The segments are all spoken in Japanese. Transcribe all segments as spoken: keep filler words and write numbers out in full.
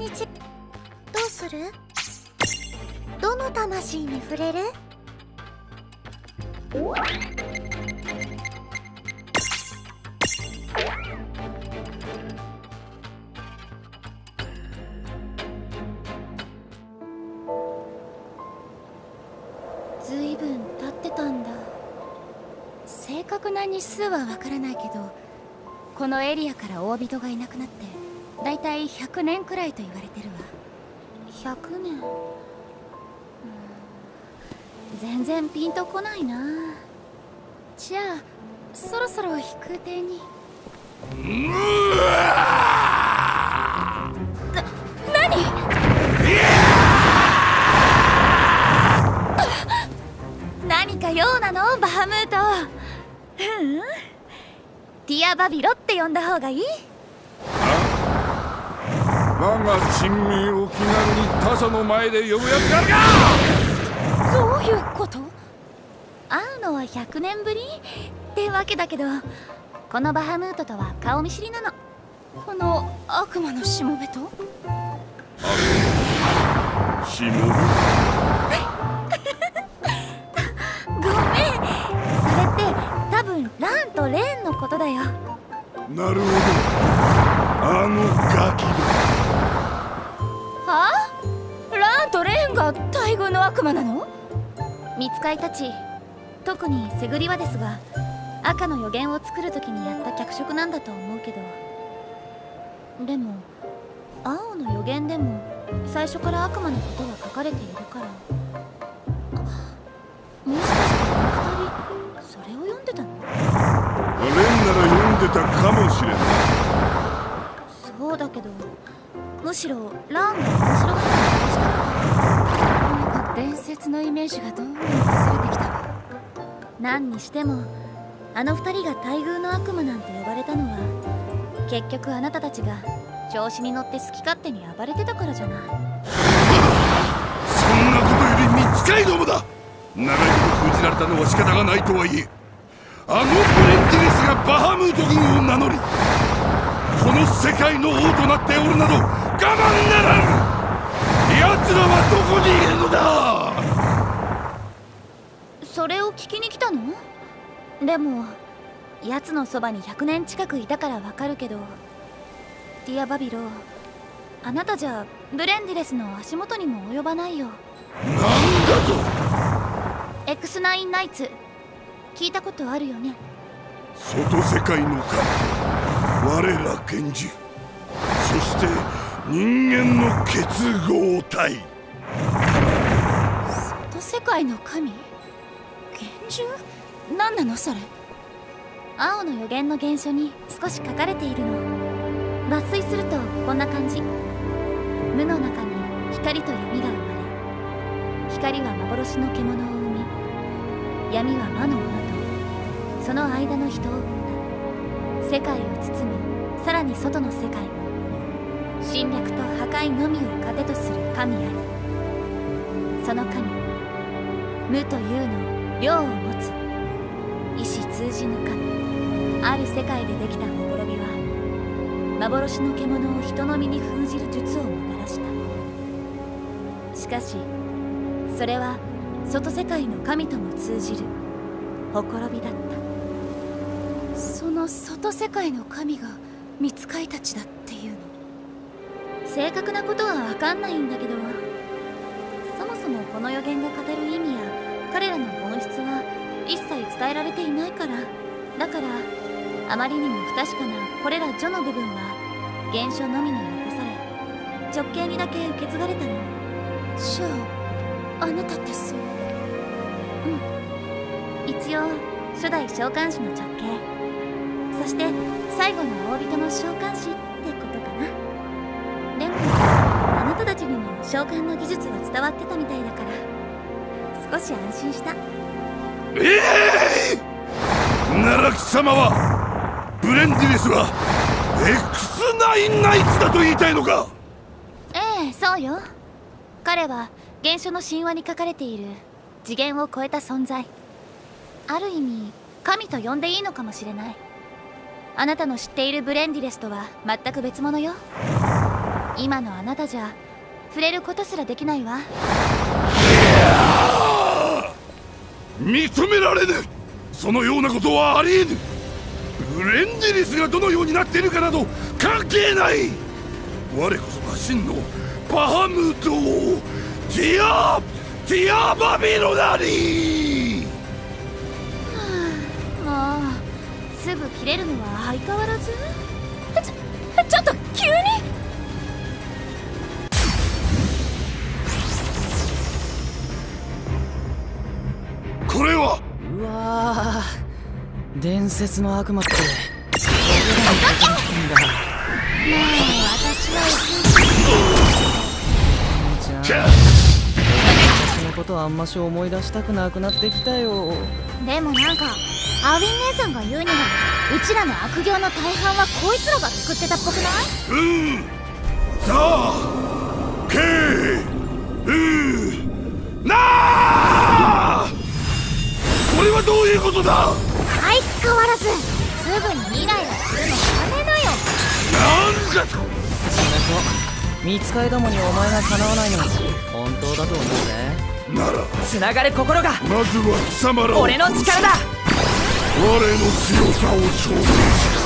にちどうする？どの魂に触れる？ ずいぶん経ってたんだ。正確な日数はわからないけど、このエリアから大人がいなくなってだいたいひゃくねんくらいと言われてるわ。ひゃくねん、うん、全然ピンとこないな。じゃあそろそろ飛空艇に。うわな、何？何か用なのバハムート？ううん、ティアバビロって呼んだ方がいい。 我が珍名を気軽に他者の前で呼ぶやつがあるか！ どういうこと？会うのはひゃくねんぶりってわけだけど、このバハムートとは顔見知りなの。この悪魔のしもべと？ しもべ？ ごめん、それって多分ランとレーンのことだよ。 なるほど、あのガキだ。 はあ？ランとレーンが大軍の悪魔なの？見つかいたち、特にセグリワですが、赤の予言を作る時にやった脚色なんだと思うけど、でも青の予言でも最初から悪魔のことが書かれているから、もしかしてこの二人それを読んでたの？ レンなら読んでたかもしれない。 そうだけど、むしろランが面白かったりしたのか。なんか伝説のイメージがどんどん崩れてきたわ。何にしてもあの二人が大軍の悪魔なんて呼ばれたのは、結局あなたたちが調子に乗って好き勝手に暴れてたからじゃない。 そんなことより見つかいどもだ。長いこと封じられたのは仕方がないとはいえ、あのブレンティレスがバハムート軍を名乗り、この世界の王となっておるなど我慢ならん。奴らはどこにいるのだ？ それを聞きに来たの？でも奴のそばにひゃくねん近くいたからわかるけど、ティアバビロ、あなたじゃブレンディレスの足元にも及ばないよ。 なんだと？ エックスナイン ナイツ聞いたことあるよね？ 外世界の神、我ら源氏、そして人間の結合体。 外世界の神？幻獣？何なのそれ？青の予言の原書に少し書かれているの。抜粋するとこんな感じ。無の中に光と闇が生まれ、光は幻の獣を生み、闇は魔の者とその間の人を生んだ。世界を包み、さらに外の世界も侵略と破壊のみを糧とする神あり。その神、無というの両を持つ意志通じぬ神。ある世界でできたほころびは、幻の獣を人の身に封じる術をもたらした。しかしそれは外世界の神とも通じるほころびだった。その外世界の神が御使いたちだっていうの？正確なことは分かんないんだけど、そもそもこの予言が語る意味や彼らの本質は一切伝えられていないから。だからあまりにも不確かなこれら序の部分は原書のみに残され、直系にだけ受け継がれたの。じゃああなたってそう？うん、一応初代召喚師の直系、そして最後の大人の召喚師ってことかな。でもあなたたちにも召喚の技術は伝わってたみたいだから少し安心した。 ええー奈良貴様はブレンディレスは エックスナイン ナイツだと言いたいのか？ ええ、そうよ。彼は原書の神話に書かれている次元を超えた存在、ある意味神と呼んでいいのかもしれない。あなたの知っているブレンディレスとは全く別物よ。 今のあなたじゃ触れることすらできないわ。 認められぬ。そのようなことはありえぬ。グレンディリスがどのようになっているかなど関係ない。我こそが真のバハムート王ティアティアバビロなり。 もうすぐ切れるのは相変わらず。ちょちょっと急に。 これは。 うわー、伝説の悪魔って俺らにかかったんだ。 もう私はじゃあ私のことあんまし思い出したくなくなってきたよ。 でもなんかアウィン姉さんが言うにはうちらの悪行の大半はこいつらが作ってたっぽくない？ うんさあけうなあ、これはどういうことだ。 相変わらずすぐにイライラするのやめなよ。 なんだと。 それと見つかりどもにお前がかなわないの本当だと思うぜ。 ならつながる心がまずは貴様らを俺の力だ。 我の強さを証明し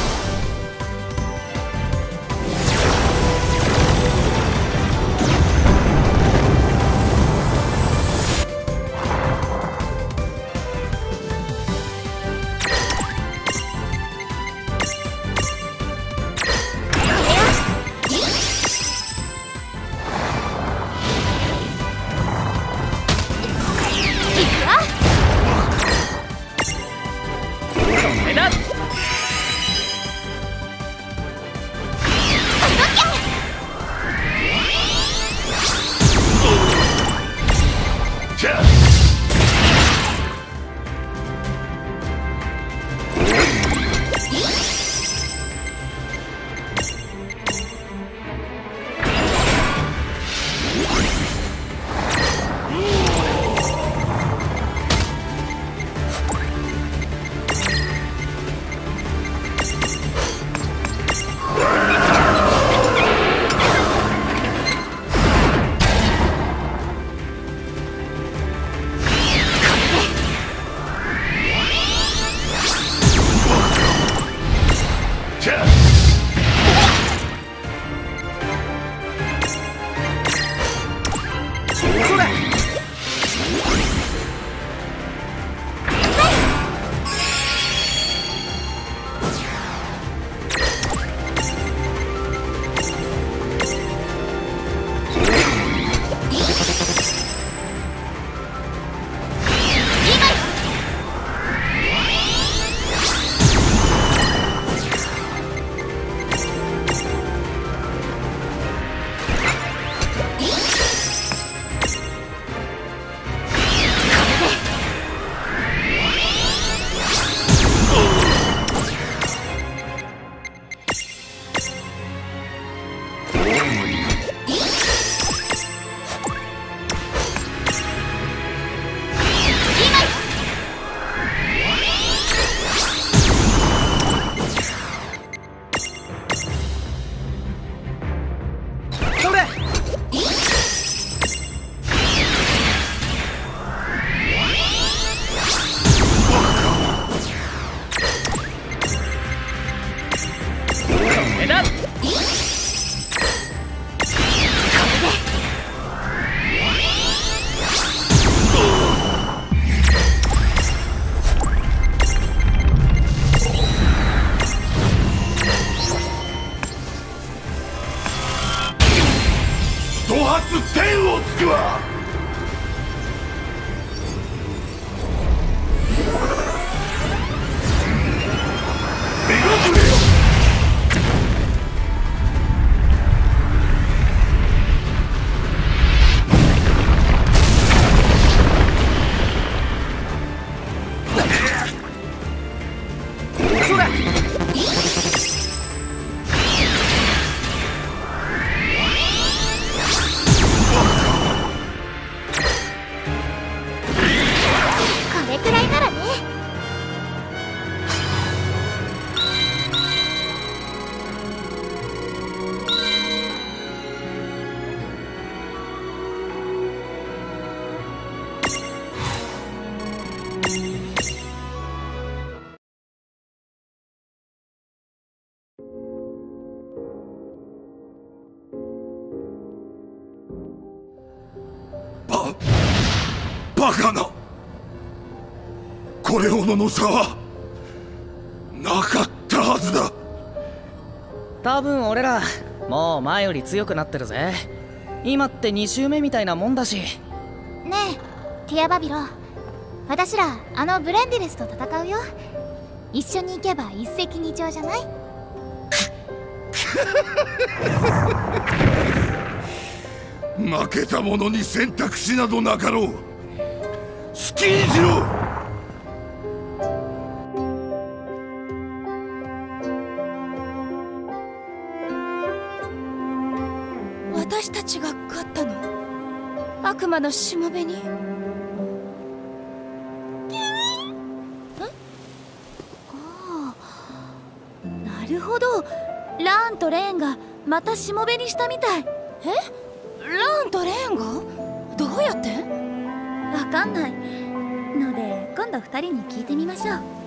天をつくわ。目がぶれよ。 そうだ。 バカな。これほどの差はなかったはずだ。 多分俺らもう前より強くなってるぜ。今ってに周目みたいなもんだし。 ねえティアバビロ、私らあのブレンディレスと戦うよ。一緒に行けば一石二鳥じゃない？ 負けた者に選択肢などなかろう。好きにしろ。 私たちが勝ったの？悪魔のしもべに？なるほど、ラーンとレーンがまたしもべにしたみたい。え？ラーンとレーンが？どうやって？わかんないので今度ふたりに聞いてみましょう。